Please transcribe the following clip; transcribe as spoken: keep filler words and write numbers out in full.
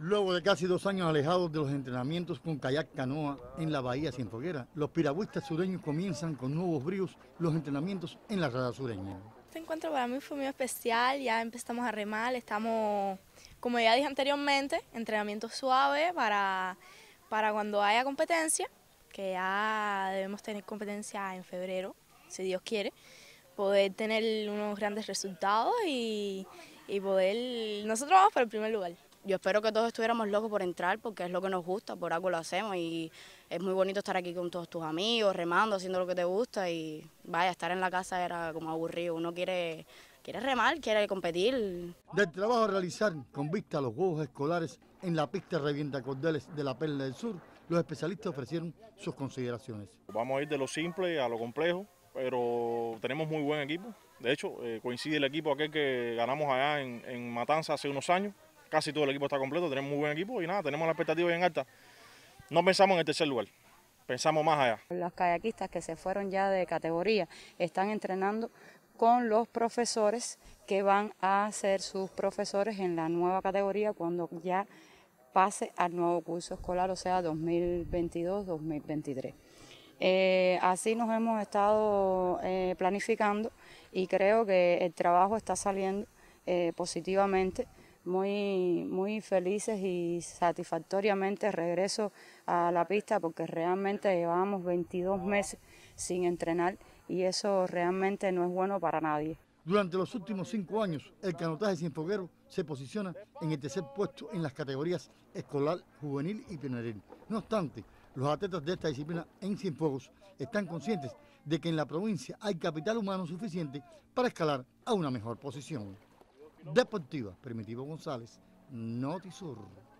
Luego de casi dos años alejados de los entrenamientos con kayak canoa en la bahía Cienfueguera, los piragüistas sureños comienzan con nuevos bríos los entrenamientos en la rada sureña. Este encuentro para mí fue muy especial, ya empezamos a remar, estamos, como ya dije anteriormente, entrenamiento suave para, para cuando haya competencia, que ya debemos tener competencia en febrero, si Dios quiere, poder tener unos grandes resultados y, y poder, nosotros vamos por el primer lugar. Yo espero que todos estuviéramos locos por entrar porque es lo que nos gusta, por algo lo hacemos y es muy bonito estar aquí con todos tus amigos, remando, haciendo lo que te gusta y vaya, estar en la casa era como aburrido, uno quiere, quiere remar, quiere competir. Del trabajo a realizar con vista a los Juegos Escolares en la pista Revientacordeles de la Perla del Sur, los especialistas ofrecieron sus consideraciones. Vamos a ir de lo simple a lo complejo, pero tenemos muy buen equipo. De hecho, eh, coincide el equipo aquel que ganamos allá en, en Matanza hace unos años. Casi todo el equipo está completo, tenemos muy buen equipo y nada, tenemos la expectativa bien alta. No pensamos en el tercer lugar, pensamos más allá. Los kayakistas que se fueron ya de categoría están entrenando con los profesores que van a ser sus profesores en la nueva categoría cuando ya pase al nuevo curso escolar, o sea, dos mil veintidós dos mil veintitrés. Eh, así nos hemos estado eh, planificando y creo que el trabajo está saliendo eh, positivamente. Muy, muy felices y satisfactoriamente regreso a la pista porque realmente llevamos veintidós meses sin entrenar y eso realmente no es bueno para nadie. Durante los últimos cinco años, el canotaje cienfueguero se posiciona en el tercer puesto en las categorías escolar, juvenil y pionieril. No obstante, los atletas de esta disciplina en Cienfuegos están conscientes de que en la provincia hay capital humano suficiente para escalar a una mejor posición. Deportiva, Primitivo González, Notisur.